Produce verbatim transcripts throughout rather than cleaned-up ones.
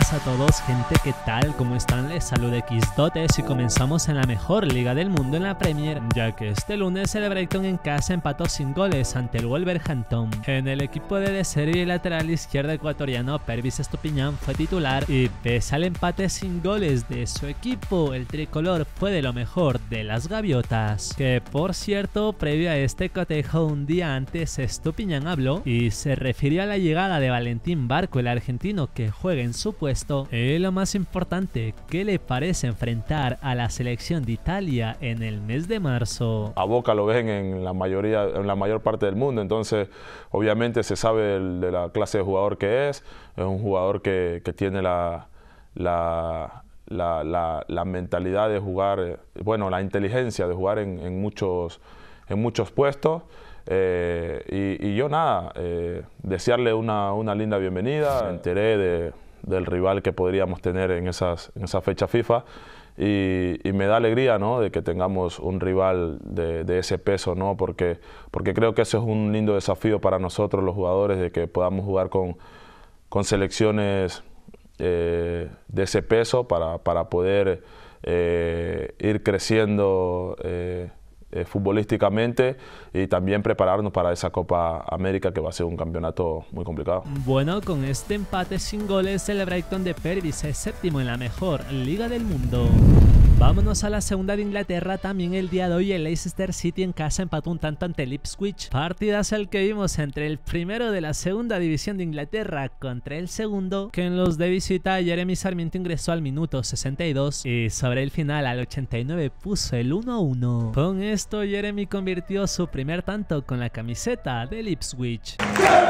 buenas a todos, gente, ¿qué tal? ¿Cómo están? Les saluda Xdotes y comenzamos en la mejor liga del mundo, en la Premier, ya que este lunes el Brighton en casa empató sin goles ante el Wolverhampton. En el equipo de De Zerbi, el lateral izquierdo ecuatoriano Pervis Estupiñán fue titular y pese al empate sin goles de su equipo, el tricolor fue de lo mejor de las gaviotas. Que por cierto, previo a este cotejo, un día antes Estupiñán habló y se refirió a la llegada de Valentín Barco, el argentino que juega en su puesto, y lo más importante, ¿qué le parece enfrentar a la selección de Italia en el mes de marzo? A Boca lo ven en la mayoría, en la mayor parte del mundo, entonces obviamente se sabe el, de la clase de jugador que es, es un jugador que, que tiene la, la, la, la, la mentalidad de jugar, bueno, la inteligencia de jugar en, en, muchos, en muchos puestos. Eh, y, y yo nada, eh, desearle una, una linda bienvenida. Me enteré de, del rival que podríamos tener en, esas, en esa fecha FIFA y, y me da alegría, ¿no?, de que tengamos un rival de, de ese peso, ¿no?, porque, porque creo que eso es un lindo desafío para nosotros los jugadores, de que podamos jugar con, con selecciones eh, de ese peso para, para poder eh, ir creciendo eh, Eh, futbolísticamente y también prepararnos para esa Copa América, que va a ser un campeonato muy complicado. Bueno, con este empate sin goles, el Brighton de Pervis es séptimo en la mejor liga del mundo. Vámonos a la segunda de Inglaterra. También el día de hoy el Leicester City en casa empató un tanto ante el Ipswich. Partidazo el que vimos entre el primero de la segunda división de Inglaterra contra el segundo, que en los de visita Jeremy Sarmiento ingresó al minuto sesenta y dos y sobre el final al ochenta y nueve puso el uno a uno. Con esto Jeremy convirtió su primer tanto con la camiseta del Ipswich.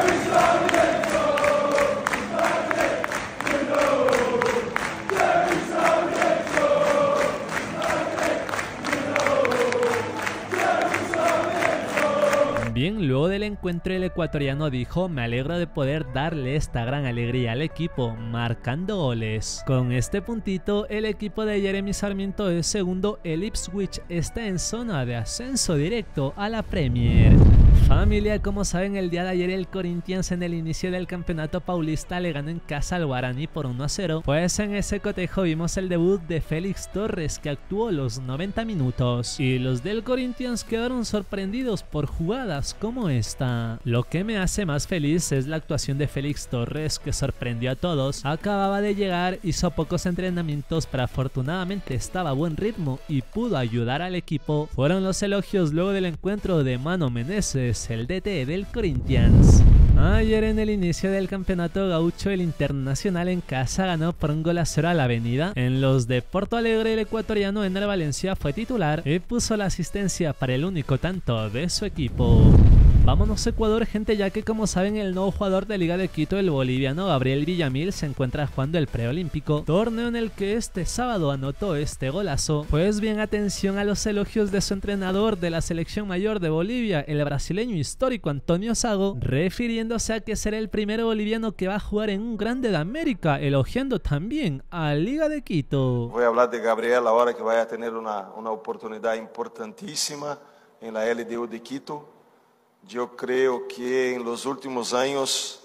Bien, luego del encuentro el ecuatoriano dijo: me alegro de poder darle esta gran alegría al equipo, marcando goles. Con este puntito, el equipo de Jeremy Sarmiento es segundo, el Ipswich está en zona de ascenso directo a la Premier. Familia, como saben, el día de ayer el Corinthians en el inicio del campeonato paulista le ganó en casa al Guaraní por uno a cero, pues en ese cotejo vimos el debut de Félix Torres, que actuó los noventa minutos, y los del Corinthians quedaron sorprendidos por jugadas como esta. Lo que me hace más feliz es la actuación de Félix Torres, que sorprendió a todos. Acababa de llegar, hizo pocos entrenamientos, pero afortunadamente estaba a buen ritmo y pudo ayudar al equipo. Fueron los elogios luego del encuentro de Mano Meneses, el D T del Corinthians. Ayer en el inicio del campeonato gaucho, el Internacional en casa ganó por un gol a cero a la Avenida. En los de Porto Alegre, el ecuatoriano Ener Valencia fue titular y puso la asistencia para el único tanto de su equipo. Vámonos a Ecuador, gente, ya que como saben el nuevo jugador de Liga de Quito, el boliviano Gabriel Villamil, se encuentra jugando el preolímpico, torneo en el que este sábado anotó este golazo. Pues bien, atención a los elogios de su entrenador de la selección mayor de Bolivia, el brasileño histórico Antonio Sago, refiriéndose a que será el primer boliviano que va a jugar en un grande de América, elogiando también a Liga de Quito. Voy a hablar de Gabriel ahora, que va a tener una, una oportunidad importantísima en la L D U de Quito. Yo creo que en los últimos años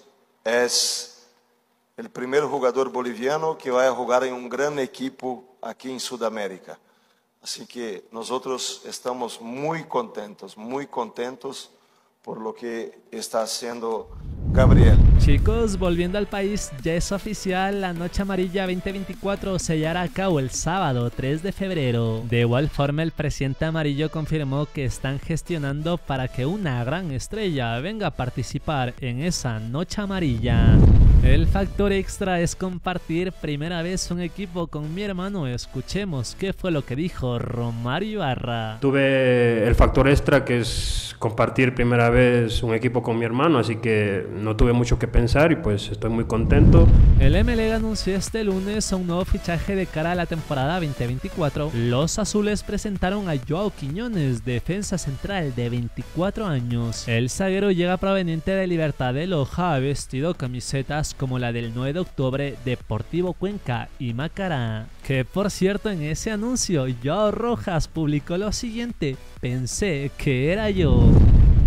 es el primer jugador boliviano que va a jugar en un gran equipo aquí en Sudamérica. Así que nosotros estamos muy contentos, muy contentos por lo que está haciendo Gabriel. Chicos, volviendo al país, ya es oficial, la Noche Amarilla veinte veinticuatro se llevará a cabo el sábado tres de febrero. De igual forma, el presidente amarillo confirmó que están gestionando para que una gran estrella venga a participar en esa Noche Amarilla. El factor extra es compartir primera vez un equipo con mi hermano. Escuchemos qué fue lo que dijo Romario Ibarra. Tuve el factor extra, que es compartir primera vez un equipo con mi hermano, así que no tuve mucho que pensar y pues estoy muy contento. El M L E anunció este lunes un nuevo fichaje de cara a la temporada veinte veinticuatro. Los azules presentaron a Joao Quiñones, defensa central de veinticuatro años. El zaguero llega proveniente de Libertad de Loja, ha vestido camisetas como la del nueve de octubre, Deportivo Cuenca y Macará. Que por cierto, en ese anuncio Joao Rojas publicó lo siguiente: pensé que era yo.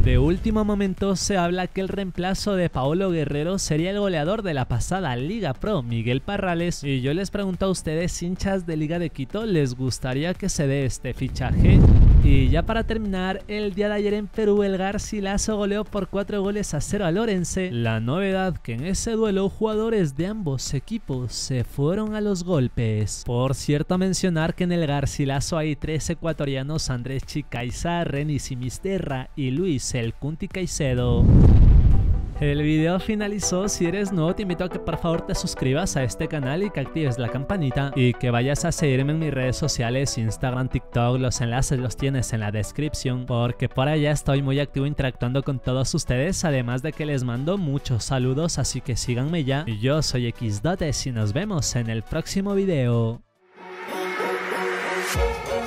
De último momento se habla que el reemplazo de Paolo Guerrero sería el goleador de la pasada Liga Pro, Miguel Parrales, y yo les pregunto a ustedes, hinchas de Liga de Quito, ¿les gustaría que se dé este fichaje? Y ya para terminar, el día de ayer en Perú el Garcilaso goleó por cuatro goles a cero al Orense. La novedad que en ese duelo jugadores de ambos equipos se fueron a los golpes. Por cierto, mencionar que en el Garcilaso hay tres ecuatorianos: Andrés Chicaiza, Renis Simisterra y Luis El Cunti Caicedo. El video finalizó. Si eres nuevo te invito a que por favor te suscribas a este canal y que actives la campanita y que vayas a seguirme en mis redes sociales, Instagram, TikTok, los enlaces los tienes en la descripción porque por allá estoy muy activo interactuando con todos ustedes, además de que les mando muchos saludos, así que síganme ya. Yo soy Xdotes y nos vemos en el próximo video.